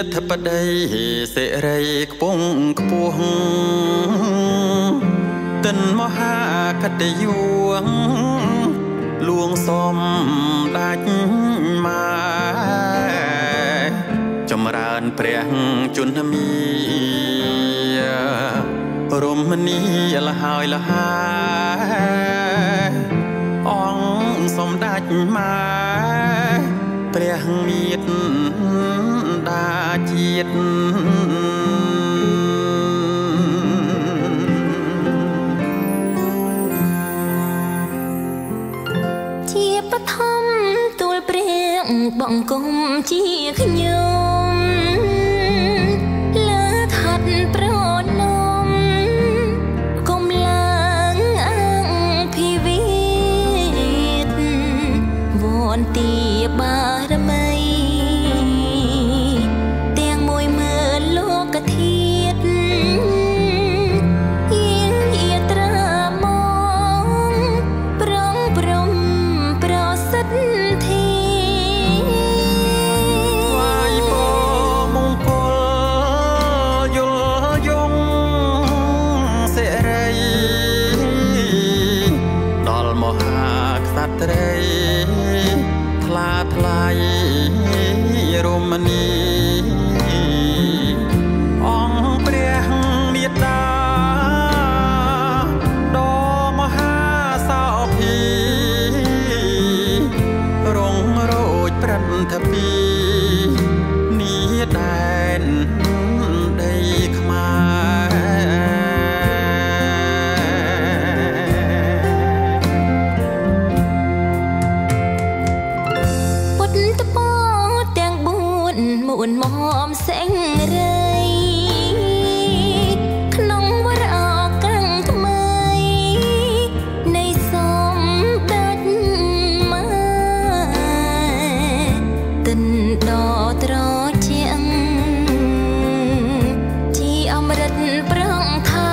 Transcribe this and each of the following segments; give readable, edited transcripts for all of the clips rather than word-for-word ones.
ធិបតីសិរីខ្ពង់ខ្ពស់ទិនមហាកតញ្ញូលួងសំដាច់មកចម្រើនព្រះជន្មីរមនីលហើយលហើយអង្គសំដាច់មកព្រះមេត្តាជាតិជាបឋមទូលព្រះបង្គំជាខ្ញុំលើឋាត់ប្រណមគុំឡើងអង្គភិវិតវន្ទាបារមីទាំងមួយមើលលោកធាតុយាយាត្រាមកប្រងព្រំប្រសិទ្ធធីវាយបមង្គលយល់យងសិរីដល់មហាក្សត្រីថ្លាថ្លៃរមនីអង្គព្រះមេត្តាដ៏មហាសោភីរងរោចព្រឹទ្ធពីនេះដែនដីខ្មែរពុទ្ធពរទាំង4មួនមមសេងរីក្នុងវរឱកាសថ្មីនៃសំដាច់មកទិនដ៏ត្រជាក់ជាអមរិតប្រងថែ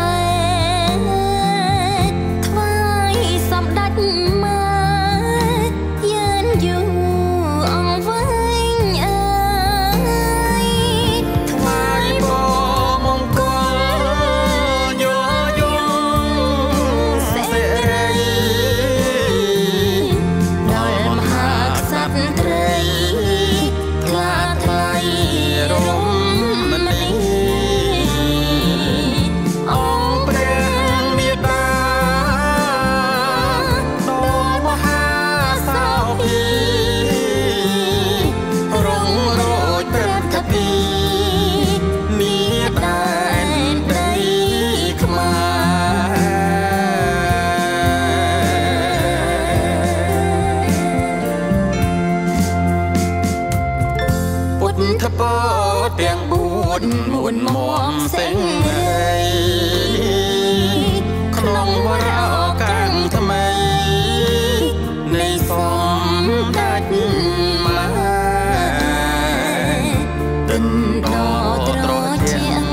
ថ្វាយសំដាច់មកយានយូអង្គវែងអើយថ្វាយបមង្គលយល់យងសិរីដល់មហាក្សត្រីថ្លាថ្លៃរមនីអង្គព្រះមេត្តាដ៏មហាសោភីរងរោចព្រឹទ្ធពីនេះដែនដីខ្មែរពុទ្ធពរទាំង4មួនមមសេងរីក្នុងវរឱកាសថ្មីនៃសំដាច់មកទិនដ៏ត្រជាក់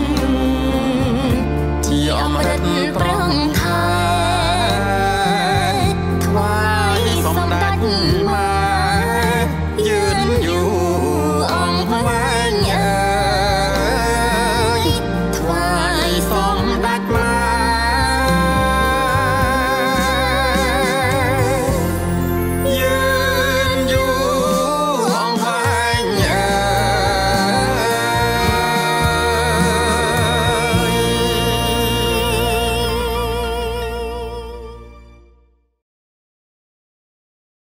ជាអមរិតប្រងថែថ្វាយសំដាច់